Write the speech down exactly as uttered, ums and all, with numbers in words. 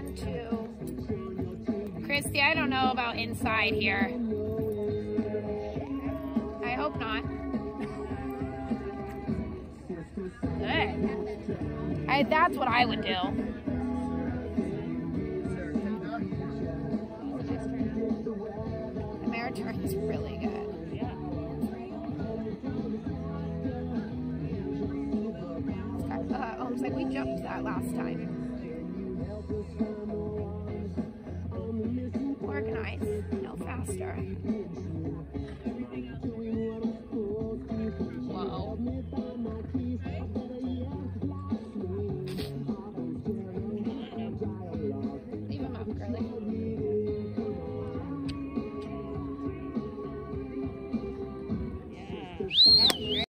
one, two. Christy, I don't know about inside here. I hope not. Good. I, that's what I would do. The mare turns really good. Uh, oh, looks like we jumped that last time. Organize, no faster.